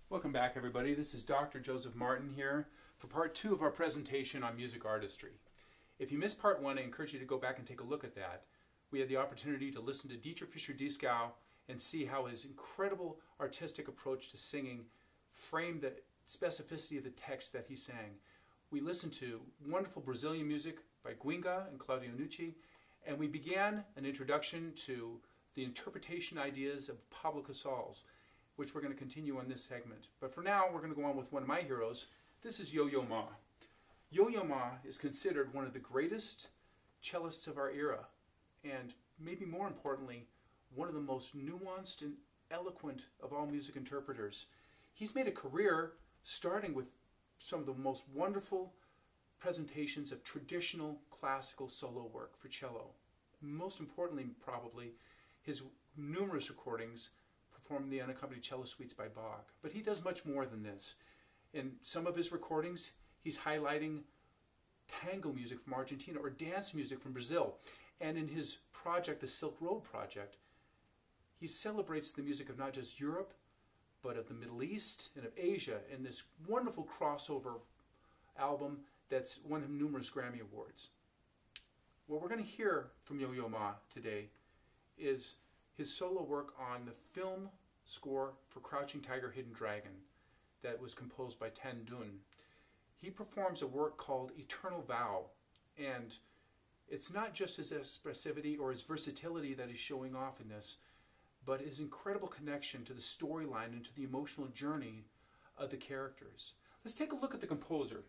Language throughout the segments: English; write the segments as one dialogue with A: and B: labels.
A: Welcome back, everybody. This is Dr. Joseph Martin here for part 2 of our presentation on music artistry. If you missed part 1, I encourage you to go back and take a look at that. We had the opportunity to listen to Dietrich Fischer-Dieskau and see how his incredible artistic approach to singing framed the specificity of the text that he sang. We listened to wonderful Brazilian music by Guinga and Claudio Nucci, and we began an introduction to the interpretation ideas of Pablo Casals, which we're going to continue on this segment. But for now, we're going to go on with one of my heroes. This is Yo-Yo Ma. Yo-Yo Ma is considered one of the greatest cellists of our era, and maybe more importantly, one of the most nuanced and eloquent of all music interpreters. He's made a career starting with some of the most wonderful presentations of traditional classical solo work for cello. Most importantly, probably, his numerous recordings performed the unaccompanied cello suites by Bach. But he does much more than this. In some of his recordings, he's highlighting tango music from Argentina or dance music from Brazil. And in his project, the Silk Road Project, he celebrates the music of not just Europe, but of the Middle East and of Asia in this wonderful crossover album that's won him numerous Grammy Awards. What we're going to hear from Yo-Yo Ma today is his solo work on the film score for Crouching Tiger, Hidden Dragon that was composed by Tan Dun. He performs a work called Eternal Vow, and it's not just his expressivity or his versatility that he's showing off in this, but his incredible connection to the storyline and to the emotional journey of the characters. Let's take a look at the composer.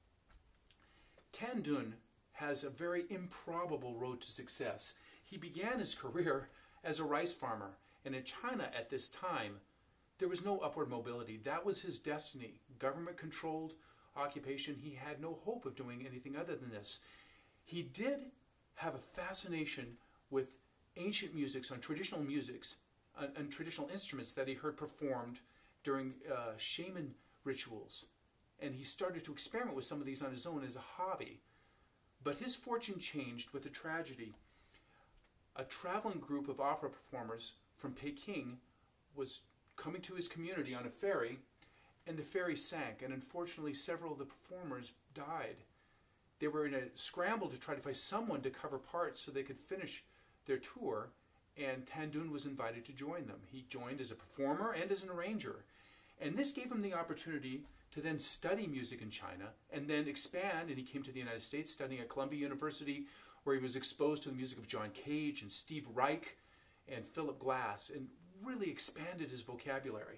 A: Tan Dun has a very improbable road to success. He began his career as a rice farmer, and in China at this time, there was no upward mobility. That was his destiny. Government-controlled occupation. He had no hope of doing anything other than this. He did have a fascination with ancient musics, on traditional musics, and traditional instruments that he heard performed during shaman rituals. And he started to experiment with some of these on his own as a hobby. But his fortune changed with a tragedy. A traveling group of opera performers from Peking was coming to his community on a ferry, and the ferry sank, and unfortunately several of the performers died. They were in a scramble to try to find someone to cover parts so they could finish their tour, and Tan Dun was invited to join them. He joined as a performer and as an arranger, and this gave him the opportunity to then study music in China and then expand, and he came to the United States studying at Columbia University, where he was exposed to the music of John Cage and Steve Reich and Philip Glass, and really expanded his vocabulary.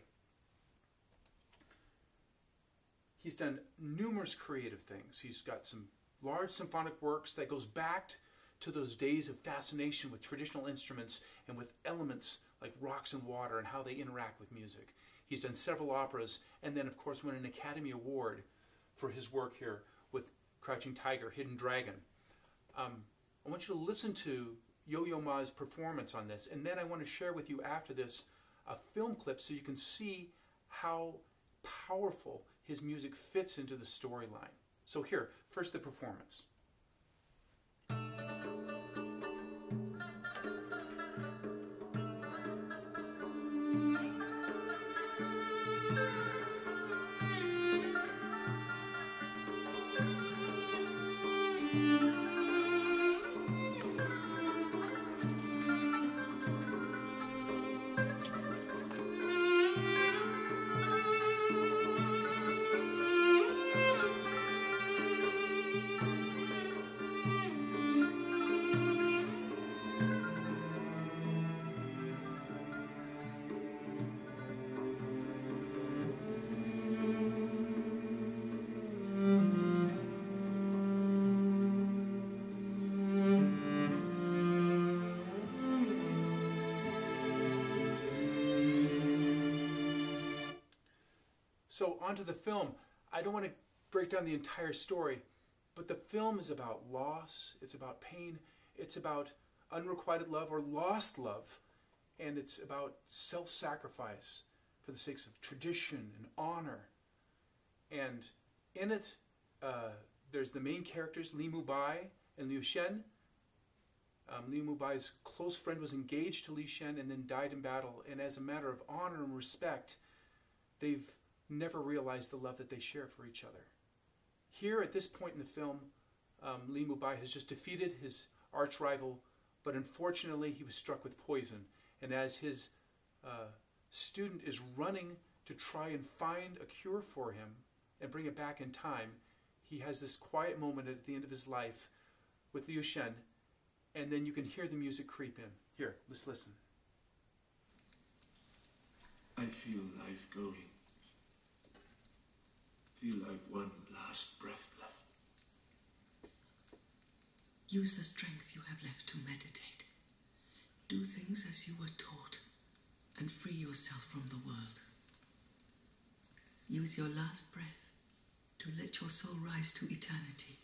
A: He's done numerous creative things. He's got some large symphonic works that goes back to those days of fascination with traditional instruments and with elements like rocks and water and how they interact with music. He's done several operas, and then of course won an Academy Award for his work here with Crouching Tiger, Hidden Dragon. I want you to listen to Yo-Yo Ma's performance on this, and then I want to share with you after this a film clip so you can see how powerful his music fits into the storyline. So here, first the performance. So onto the film. I don't want to break down the entire story, but the film is about loss, it's about pain, it's about unrequited love or lost love, and it's about self-sacrifice for the sake of tradition and honor. And in it, there's the main characters, Li Mubai and Liu Shen. Li Mubai's close friend was engaged to Li Shen and then died in battle. And as a matter of honor and respect, they've never realize the love that they share for each other. Here, at this point in the film, Li Mubai has just defeated his arch rival, but unfortunately he was struck with poison. And as his student is running to try and find a cure for him and bring it back in time, he has this quiet moment at the end of his life with Liu Shen, and then you can hear the music creep in. Here, let's listen.
B: I feel life going. Feel I've one last breath left.
C: Use the strength you have left to meditate. Do things as you were taught, and free yourself from the world. Use your last breath to let your soul rise to eternity.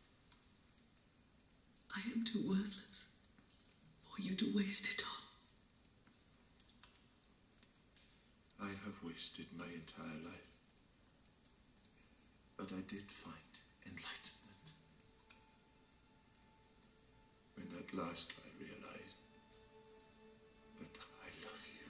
C: I am too worthless for you to waste it all.
B: I have wasted my entire life, but I did find enlightenment. When at last I realized that I love you.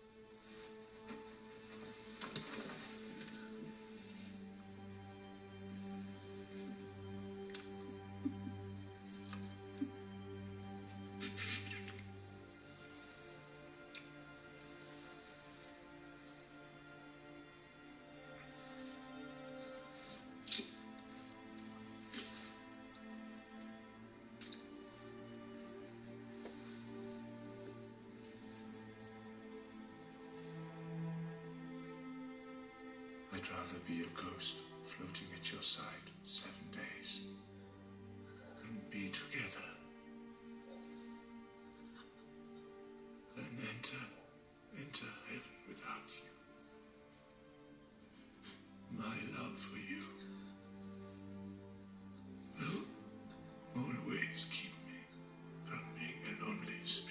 B: I'd rather be a ghost floating at your side 7 days and be together than enter heaven without you. My love for you will always keep me from being a lonely spirit.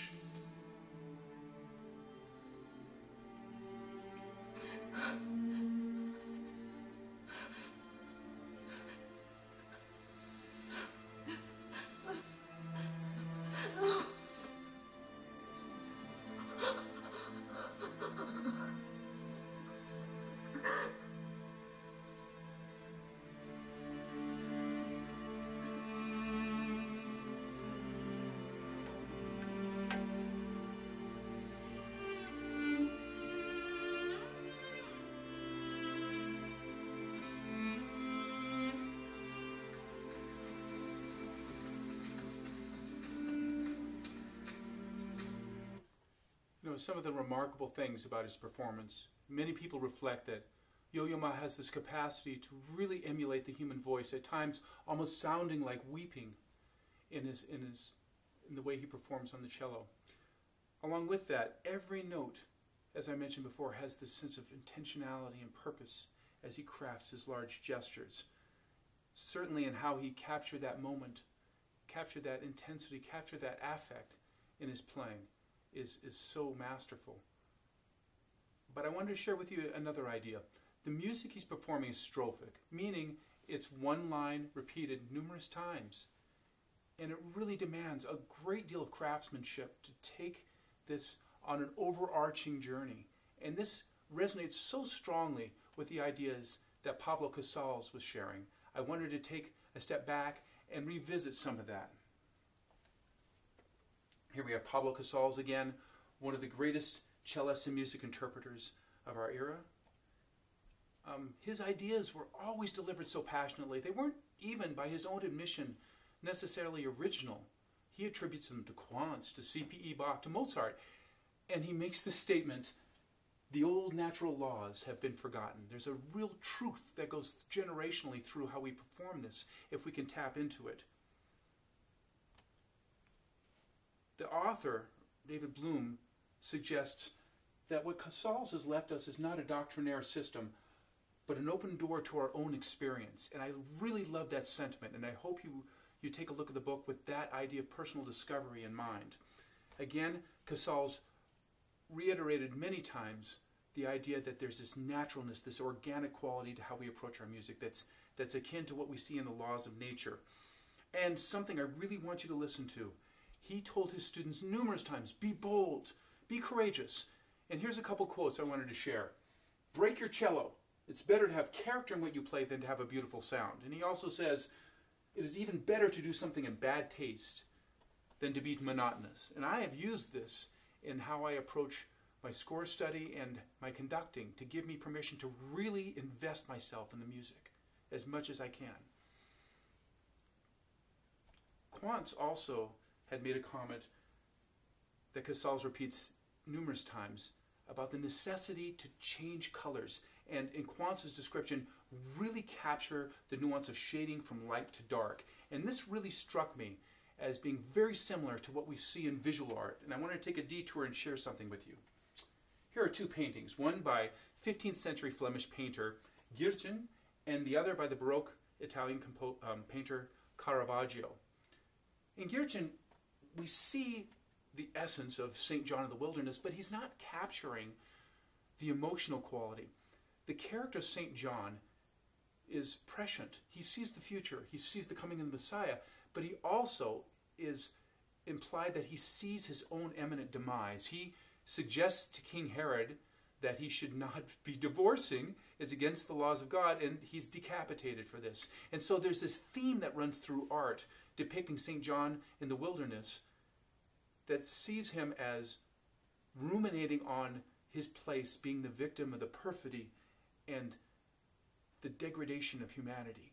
A: Some of the remarkable things about his performance. Many people reflect that Yo-Yo Ma has this capacity to really emulate the human voice, at times almost sounding like weeping in the way he performs on the cello. Along with that, every note, as I mentioned before, has this sense of intentionality and purpose as he crafts his large gestures. Certainly in how he captured that moment, captured that intensity, captured that affect in his playing is so masterful. But I wanted to share with you another idea. The music he's performing is strophic, meaning it's one line repeated numerous times. And it really demands a great deal of craftsmanship to take this on an overarching journey. And this resonates so strongly with the ideas that Pablo Casals was sharing. I wanted to take a step back and revisit some of that. Here we have Pablo Casals again, one of the greatest cellists and music interpreters of our era. His ideas were always delivered so passionately. They weren't even, by his own admission, necessarily original. He attributes them to Quantz, to C.P.E. Bach, to Mozart. And he makes the statement, the old natural laws have been forgotten. There's a real truth that goes generationally through how we perform this, if we can tap into it. The author, David Bloom, suggests that what Casals has left us is not a doctrinaire system, but an open door to our own experience. And I really love that sentiment, and I hope you take a look at the book with that idea of personal discovery in mind. Again, Casals reiterated many times the idea that there's this naturalness, this organic quality to how we approach our music that's akin to what we see in the laws of nature. And something I really want you to listen to. He told his students numerous times, be bold, be courageous. And here's a couple quotes I wanted to share. Break your cello. It's better to have character in what you play than to have a beautiful sound. And he also says, it is even better to do something in bad taste than to be monotonous. And I have used this in how I approach my score study and my conducting to give me permission to really invest myself in the music as much as I can. Quantz also had made a comment that Casals repeats numerous times about the necessity to change colors, and in Quantz's description really capture the nuance of shading from light to dark. And this really struck me as being very similar to what we see in visual art, and I want to take a detour and share something with you. Here are two paintings, one by 15th century Flemish painter Girchen and the other by the Baroque Italian painter Caravaggio. In Girchen, we see the essence of St. John of the Wilderness, but he's not capturing the emotional quality. The character of St. John is prescient. He sees the future. He sees the coming of the Messiah, but he also is implied that he sees his own imminent demise. He suggests to King Herod that he should not be divorcing. It's against the laws of God, and he's decapitated for this. And so there's this theme that runs through art depicting St. John in the wilderness that sees him as ruminating on his place, being the victim of the perfidy and the degradation of humanity.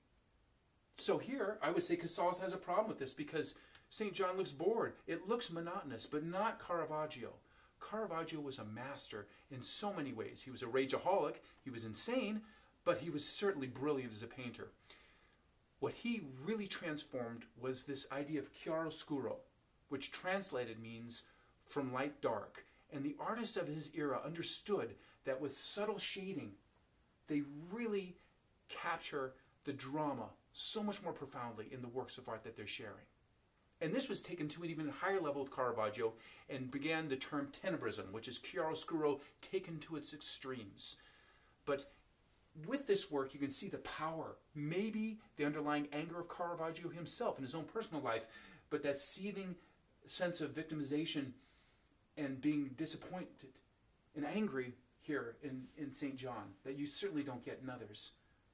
A: So here, I would say Casals has a problem with this because St. John looks bored. It looks monotonous, but not Caravaggio. Caravaggio was a master in so many ways. He was a rageaholic, he was insane, but he was certainly brilliant as a painter. What he really transformed was this idea of chiaroscuro, which translated means from light dark. And the artists of his era understood that with subtle shading, they really capture the drama so much more profoundly in the works of art that they're sharing. And this was taken to an even higher level with Caravaggio and began the term tenebrism, which is chiaroscuro taken to its extremes. But with this work, you can see the power, maybe the underlying anger of Caravaggio himself in his own personal life, but that seething sense of victimization and being disappointed and angry here in St. John that you certainly don't get in others.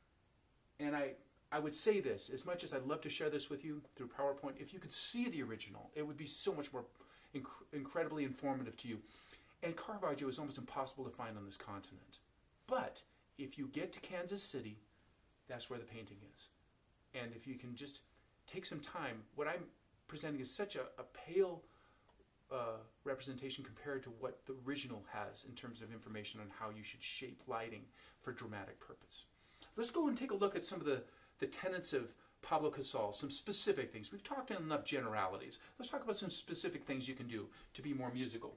A: And I would say this, as much as I'd love to share this with you through PowerPoint, if you could see the original, it would be so much more incredibly informative to you. And Caravaggio is almost impossible to find on this continent. But if you get to Kansas City, that's where the painting is. And if you can just take some time, what I'm presenting is such a pale representation compared to what the original has in terms of information on how you should shape lighting for dramatic purpose. Let's go and take a look at some of the tenets of Pablo Casals, some specific things. We've talked in enough generalities. Let's talk about some specific things you can do to be more musical.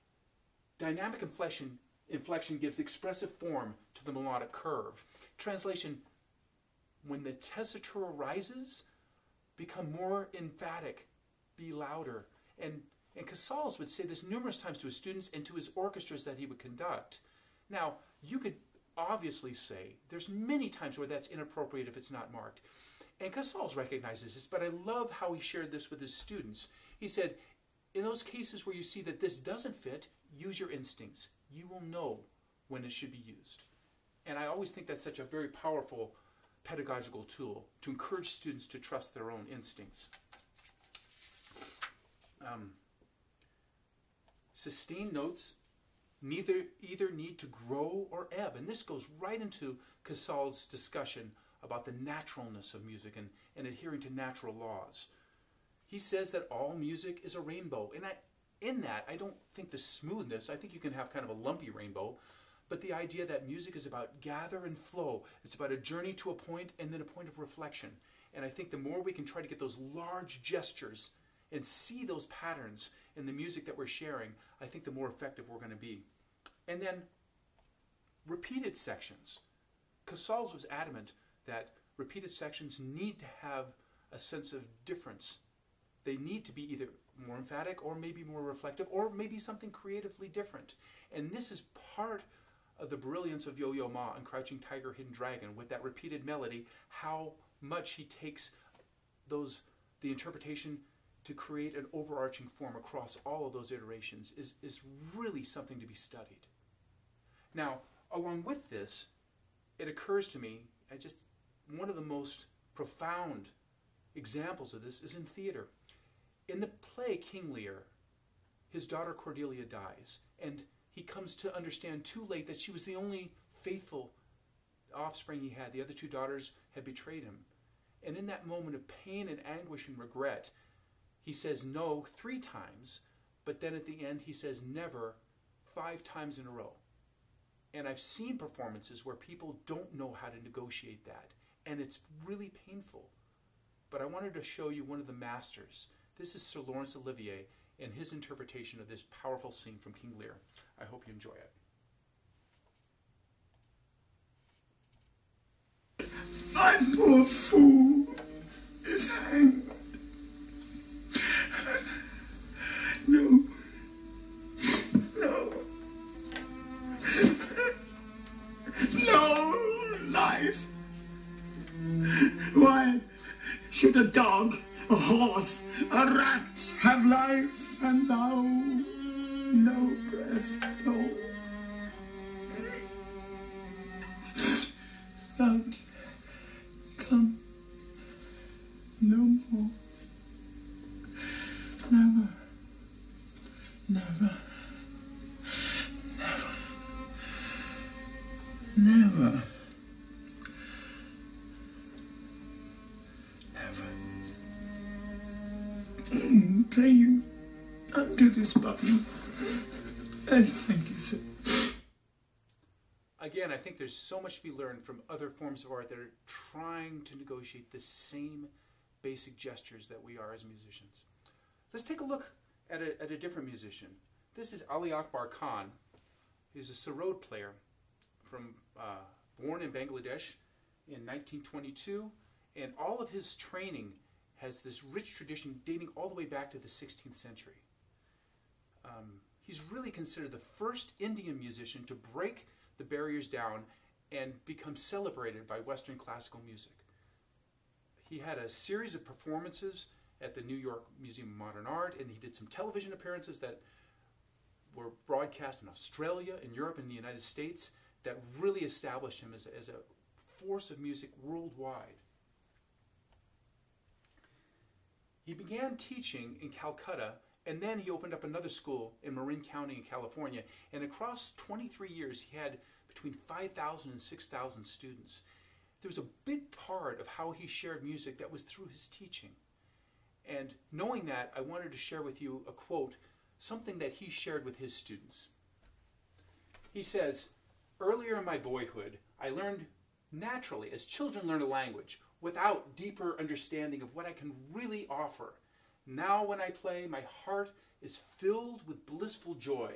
A: Dynamic inflection gives expressive form to the melodic curve. Translation, when the tessitura rises, become more emphatic, be louder. And Casals would say this numerous times to his students and to his orchestras that he would conduct. Now, you could obviously say there's many times where that's inappropriate if it's not marked. And Casals recognizes this, but I love how he shared this with his students. He said, in those cases where you see that this doesn't fit, use your instincts. You will know when it should be used. And I always think that's such a very powerful pedagogical tool to encourage students to trust their own instincts. Sustained notes either need to grow or ebb. And this goes right into Casals' discussion about the naturalness of music and adhering to natural laws. He says that all music is a rainbow. And in that, I don't think the smoothness, I think you can have kind of a lumpy rainbow, but the idea that music is about gather and flow. It's about a journey to a point and then a point of reflection. And I think the more we can try to get those large gestures and see those patterns in the music that we're sharing, I think the more effective we're going to be. And then repeated sections. Casals was adamant that repeated sections need to have a sense of difference. They need to be either more emphatic or maybe more reflective or maybe something creatively different. And this is part of the brilliance of Yo-Yo Ma and Crouching Tiger, Hidden Dragon with that repeated melody, how much he takes the interpretation to create an overarching form across all of those iterations is really something to be studied. Now, along with this, it occurs to me, one of the most profound examples of this is in theater. In the play King Lear, his daughter Cordelia dies, and he comes to understand too late that she was the only faithful offspring he had. The other two daughters had betrayed him. And in that moment of pain and anguish and regret, he says no 3 times, but then at the end he says never 5 times in a row. And I've seen performances where people don't know how to negotiate that, and it's really painful. But I wanted to show you one of the masters. This is Sir Laurence Olivier and his interpretation of this powerful scene from King Lear. I hope you enjoy it.
B: My poor fool is hanged. No. No. No life. Why should a dog, a horse, a rat have life and thou no breath, no? Don't come no more. Never, never, never, never, never. Pray you undo this button. And thank you, sir.
A: Again, I think there's so much to be learned from other forms of art that are trying to negotiate the same basic gestures that we are as musicians. Let's take a look at a different musician. This is Ali Akbar Khan. He's a sarod player born in Bangladesh in 1922, and all of his training has this rich tradition dating all the way back to the 16th century. He's really considered the first Indian musician to break the barriers down and become celebrated by Western classical music. He had a series of performances at the New York Museum of Modern Art, and he did some television appearances that were broadcast in Australia, in Europe, and the United States that really established him as a force of music worldwide. He began teaching in Calcutta, and then he opened up another school in Marin County in California. And across 23 years, he had between 5,000 and 6,000 students. There was a big part of how he shared music that was through his teaching. And knowing that, I wanted to share with you a quote, something that he shared with his students. He says, "Earlier in my boyhood, I learned naturally, as children learn a language, without deeper understanding of what I can really offer. Now when I play, my heart is filled with blissful joy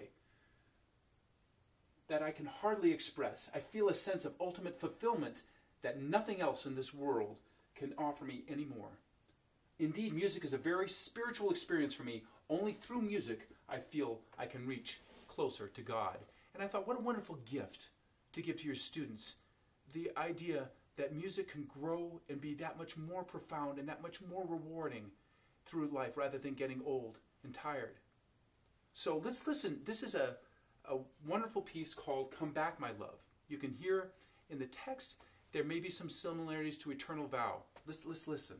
A: that I can hardly express. I feel a sense of ultimate fulfillment that nothing else in this world can offer me anymore. Indeed, music is a very spiritual experience for me. Only through music I feel I can reach closer to God." And I thought, what a wonderful gift to give to your students. The idea that music can grow and be that much more profound and that much more rewarding through life rather than getting old and tired. So let's listen. This is a wonderful piece called "Come Back, My Love." You can hear in the text there may be some similarities to Eternal Vow. Let's listen.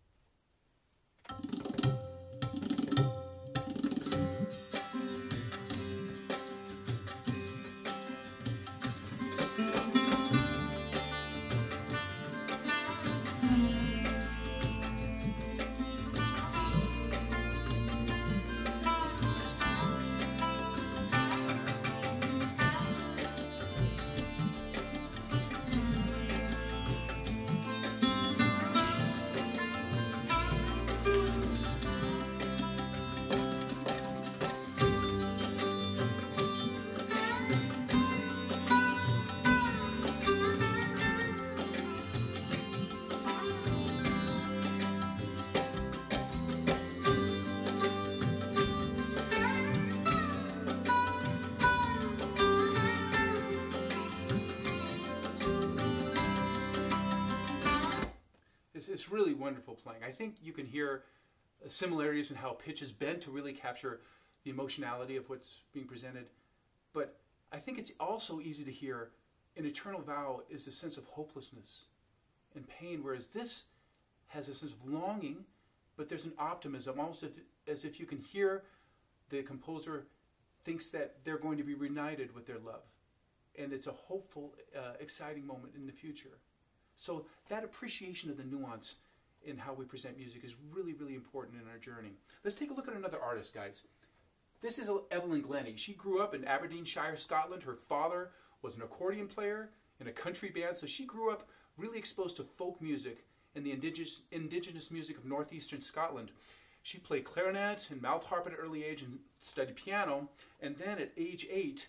A: It's really wonderful playing. I think you can hear similarities in how pitch is bent to really capture the emotionality of what's being presented. But I think it's also easy to hear an eternal vow is a sense of hopelessness and pain, whereas this has a sense of longing, but there's an optimism, almost as if you can hear the composer thinks that they're going to be reunited with their love. And it's a hopeful, exciting moment in the future. So that appreciation of the nuance in how we present music is really, really important in our journey. Let's take a look at another artist, guys. This is Evelyn Glennie. She grew up in Aberdeenshire, Scotland. Her father was an accordion player in a country band, so she grew up really exposed to folk music and the indigenous music of northeastern Scotland. She played clarinet and mouth harp at an early age and studied piano, and then at age 8,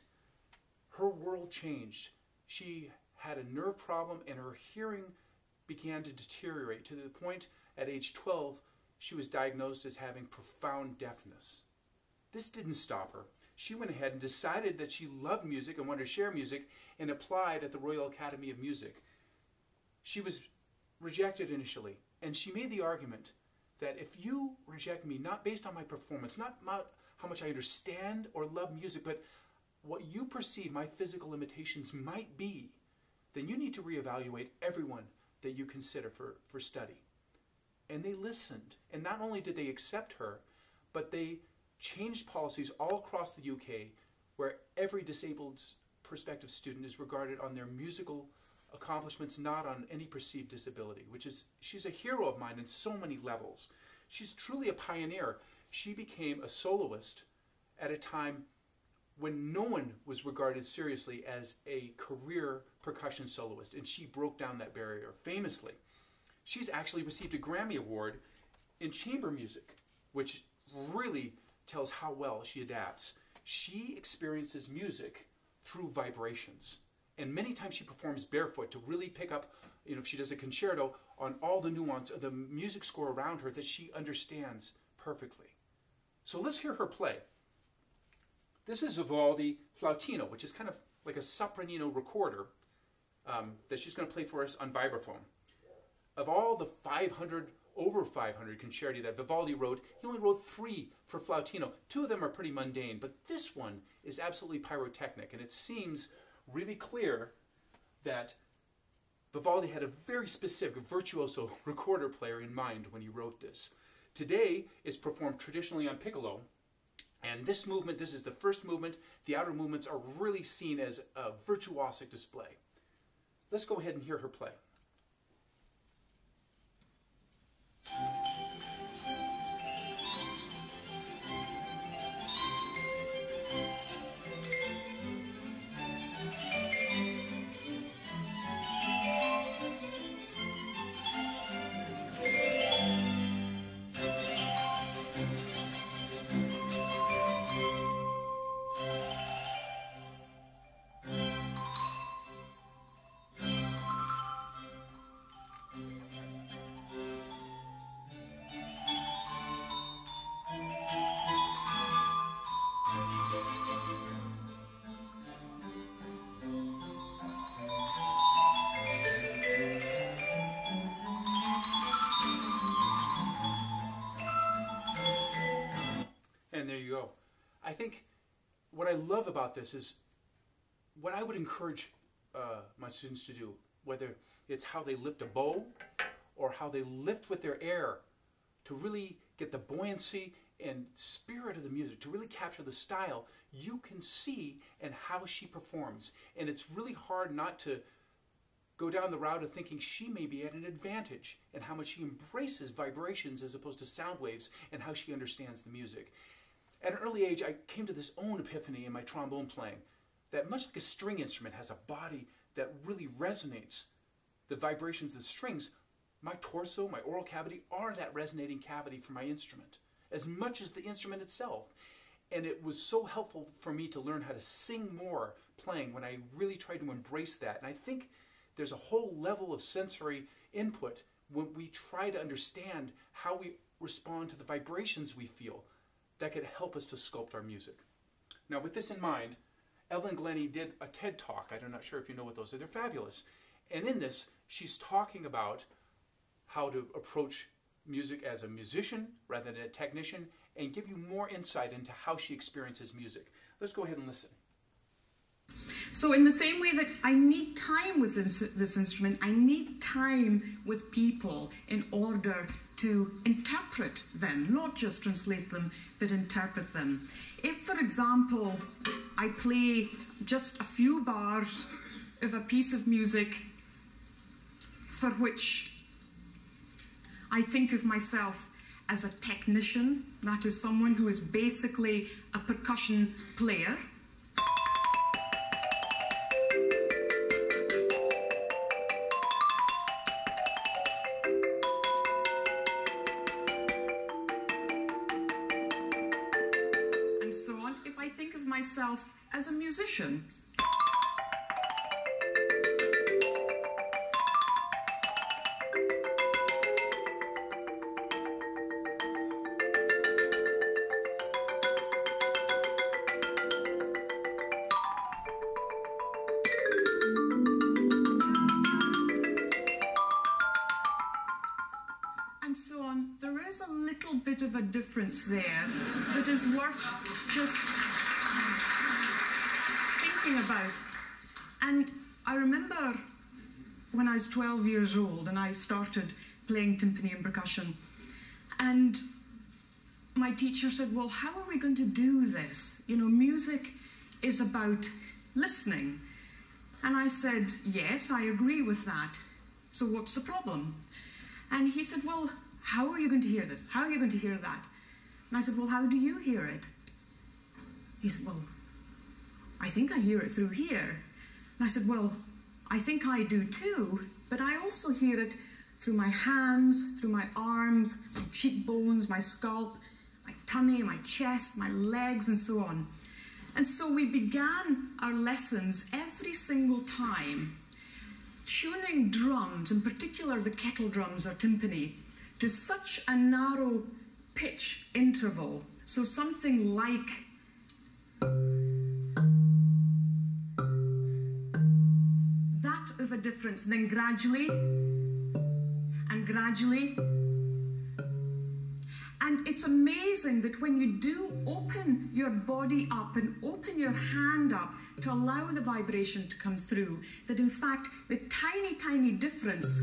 A: her world changed. She had a nerve problem and her hearing began to deteriorate to the point at age 12 she was diagnosed as having profound deafness. This didn't stop her. She went ahead and decided that she loved music and wanted to share music and applied at the Royal Academy of Music. She was rejected initially, and she made the argument that if you reject me, not based on my performance, not how much I understand or love music, but what you perceive my physical limitations might be, then you need to reevaluate everyone that you consider for study. And they listened. And not only did they accept her, but they changed policies all across the UK where every disabled prospective student is regarded on their musical accomplishments, not on any perceived disability, she's a hero of mine in so many levels. She's truly a pioneer. She became a soloist at a time when no one was regarded seriously as a career percussion soloist, and she broke down that barrier famously. She's actually received a Grammy Award in chamber music, which really tells how well she adapts. She experiences music through vibrations, and many times she performs barefoot to really pick up, if she does a concerto, on all the nuance of the music score around her that she understands perfectly. So let's hear her play. This is Vivaldi Flautino, which is kind of like a sopranino recorder that she's going to play for us on vibraphone. Of all the over 500 concerti that Vivaldi wrote, he only wrote 3 for Flautino. 2 of them are pretty mundane, but this one is absolutely pyrotechnic, and it seems really clear that Vivaldi had a very specific virtuoso recorder player in mind when he wrote this. Today, it's performed traditionally on piccolo, and this movement, this is the first movement. The outer movements are really seen as a virtuosic display. Let's go ahead and hear her play. And there you go. I think what I love about this is what I would encourage my students to do, whether it's how they lift a bow or how they lift with their air to really get the buoyancy and spirit of the music, to really capture the style, you can see and how she performs. And it's really hard not to go down the route of thinking she may be at an advantage and how much she embraces vibrations as opposed to sound waves and how she understands the music. At an early age, I came to this own epiphany in my trombone playing, that much like a string instrument has a body that really resonates the vibrations of the strings, my torso, my oral cavity are that resonating cavity for my instrument, as much as the instrument itself. And it was so helpful for me to learn how to sing more playing when I really tried to embrace that. And I think there's a whole level of sensory input when we try to understand how we respond to the vibrations we feel that could help us to sculpt our music. Now, with this in mind, Evelyn Glennie did a TED Talk. I'm not sure if you know what those are. They're fabulous. And in this, she's talking about how to approach music as a musician rather than a technician and give you more insight into how she experiences music. Let's go ahead and listen.
C: So in the same way that I need time with this instrument, I need time with people in order to interpret them, not just translate them, but interpret them. If, for example, I play just a few bars of a piece of music for which I think of myself as a technician, that is someone who is basically a percussion player, and so on. If I think of myself as a musician, and so on, there is a little bit of a difference there that is worth just thinking about. And I remember when I was 12 years old and I started playing timpani and percussion, and my teacher said, well, how are we going to do this? You know, music is about listening. And I said, yes, I agree with that. So what's the problem? And he said, well, how are you going to hear this? How are you going to hear that? And I said, well, how do you hear it? He said, well, I think I hear it through here. And I said, well, I think I do too, but I also hear it through my hands, through my arms, my cheekbones, my scalp, my tummy, my chest, my legs, and so on. And so we began our lessons every single time tuning drums, in particular the kettle drums or timpani, to such a narrow pitch interval. So something like that of a difference, and then gradually and gradually. And it's amazing that when you do open your body up and open your hand up to allow the vibration to come through, that in fact the tiny, tiny difference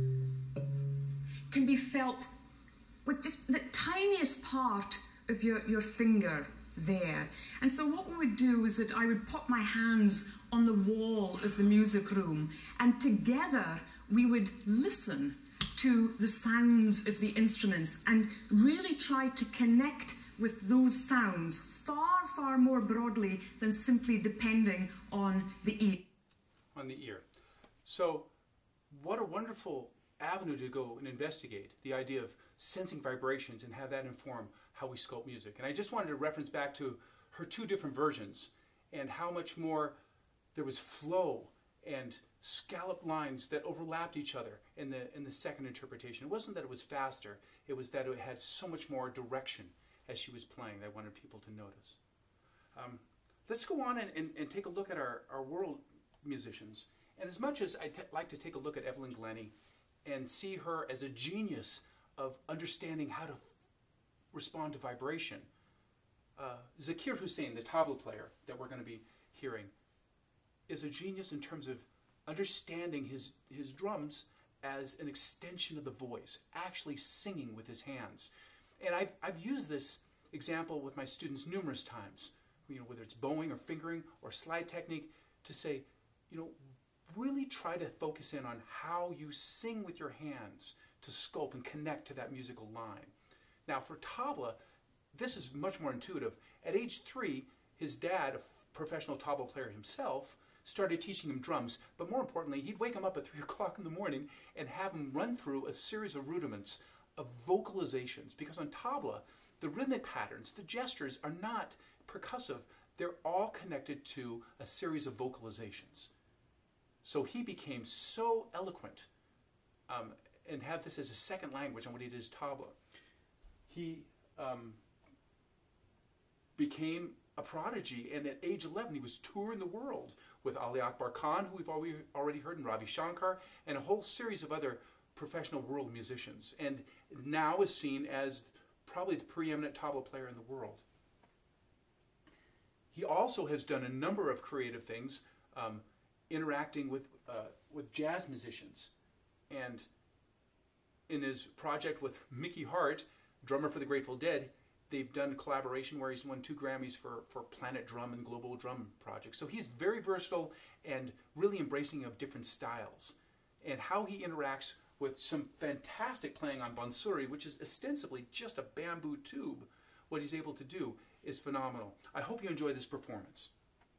C: can be felt with just the tiniest part of your finger there. And so what we would do is that I would put my hands on the wall of the music room, and together we would listen to the sounds of the instruments and really try to connect with those sounds far, far more broadly than simply depending on the ear.
A: On the ear. So what a wonderful avenue to go and investigate the idea of sensing vibrations and have that inform how we sculpt music. And I just wanted to reference back to her two different versions and how much more there was flow and scalloped lines that overlapped each other in the second interpretation. It wasn't that it was faster, it was that it had so much more direction as she was playing that I wanted people to notice. Let's go on and take a look at our world musicians. And as much as I'd like to take a look at Evelyn Glennie and see her as a genius of understanding how to respond to vibration, Zakir Hussain, the tabla player that we're going to be hearing, is a genius in terms of understanding his drums as an extension of the voice, actually singing with his hands. And I've used this example with my students numerous times, whether it's bowing or fingering or slide technique, to say, really try to focus in on how you sing with your hands to sculpt and connect to that musical line. Now for tabla, this is much more intuitive. At age 3, his dad, a professional tabla player himself, started teaching him drums, but more importantly, he'd wake him up at 3 o'clock in the morning and have him run through a series of rudiments of vocalizations, because on tabla, the rhythmic patterns, the gestures are not percussive. They're all connected to a series of vocalizations. So he became so eloquent and had this as a second language on what he did as tabla. He became a prodigy, and at age 11 he was touring the world with Ali Akbar Khan, who we've already heard, and Ravi Shankar, and a whole series of other professional world musicians, and now is seen as probably the preeminent tabla player in the world. He also has done a number of creative things interacting with jazz musicians. And in his project with Mickey Hart, drummer for the Grateful Dead, they've done collaboration where he's won 2 Grammys for Planet Drum and Global Drum projects. So he's very versatile and really embracing of different styles. And how he interacts with some fantastic playing on bansuri, which is ostensibly just a bamboo tube, what he's able to do is phenomenal. I hope you enjoy this performance.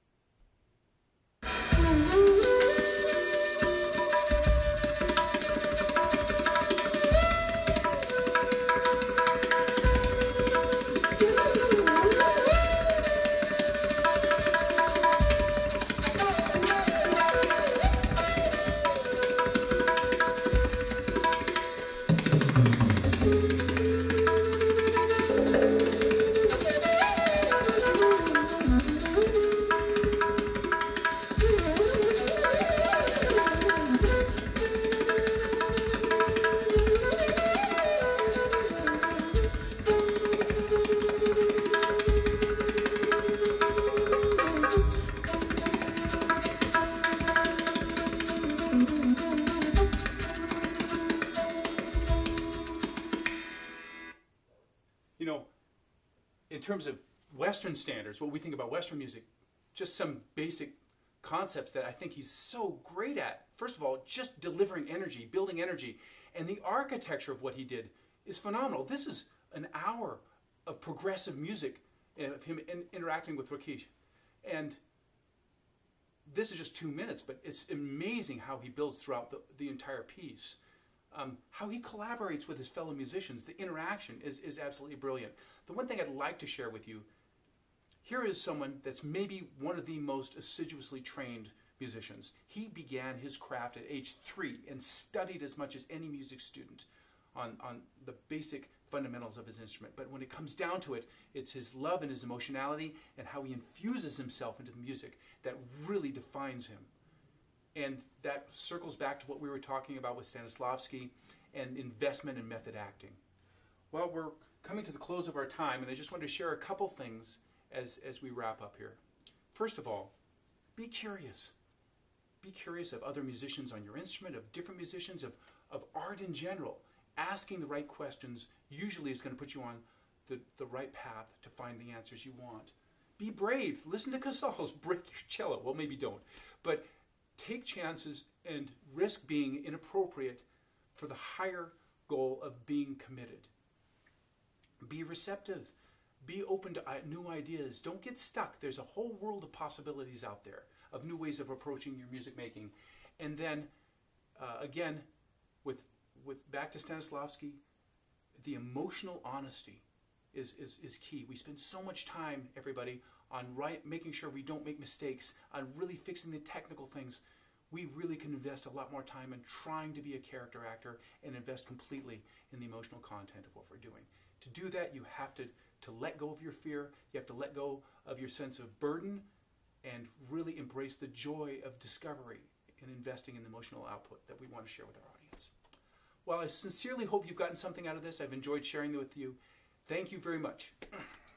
A: You know, in terms of Western standards, what we think about Western music, just some basic concepts that I think he's so great at. First of all, just delivering energy, building energy. And the architecture of what he did is phenomenal. This is an hour of progressive music of him interacting with Rakesh. And this is just 2 minutes, but it's amazing how he builds throughout the entire piece. How he collaborates with his fellow musicians, the interaction is absolutely brilliant. The one thing I'd like to share with you, here is someone that's maybe one of the most assiduously trained musicians. He began his craft at age 3 and studied as much as any music student on the basic fundamentals of his instrument. But when it comes down to it, it's his love and his emotionality and how he infuses himself into the music that really defines him. And that circles back to what we were talking about with Stanislavski and investment in method acting. Well, we're coming to the close of our time, and I just wanted to share a couple things as we wrap up here. First of all, be curious. Be curious of other musicians on your instrument, of different musicians, of art in general. Asking the right questions usually is going to put you on the right path to find the answers you want. Be brave. Listen to Casals. Break your cello. Well, maybe don't. But take chances and risk being inappropriate for the higher goal of being committed. Be receptive. Be open to new ideas. Don't get stuck. There's a whole world of possibilities out there, of new ways of approaching your music making. And then, again, with back to Stanislavski, the emotional honesty is key. We spend so much time, everybody, on making sure we don't make mistakes, on really fixing the technical things. We really can invest a lot more time in trying to be a character actor and invest completely in the emotional content of what we're doing. To do that, you have to let go of your fear. You have to let go of your sense of burden and really embrace the joy of discovery and investing in the emotional output that we want to share with our audience. Well, I sincerely hope you've gotten something out of this. I've enjoyed sharing it with you. Thank you very much.